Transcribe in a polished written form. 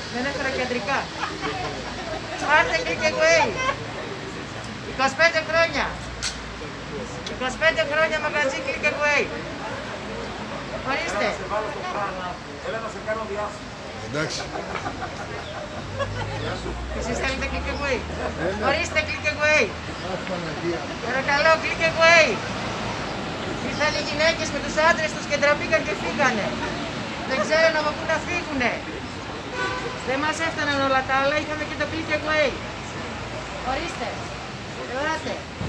Δεν έφερα κεντρικά. Πάρτε click away. 25 χρόνια. 25 χρόνια μαγαζί click away. Ορίστε. Έλα να σε κάνω διάσημο. Εντάξει. Εσείς θέλετε click away. Ορίστε click away. Παρακαλώ click away. Ήρθαν οι γυναίκες με τους άντρες τους και ντραπήκαν και φύγανε. Δεν ξέρουν από πού να φύγουνε. Δεν μας έφταναν όλα τα άλλα, είχαμε και το click away. Ορίστε. Ελάτε.